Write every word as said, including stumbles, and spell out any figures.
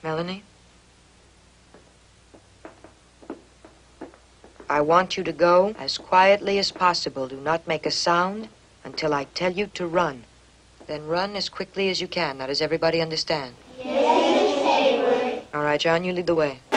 Melanie? I want you to go as quietly as possible. Do not make a sound until I tell you to run. Then run as quickly as you can. Now, does everybody understand? Yes, Miss Hayward. All right, John, you lead the way.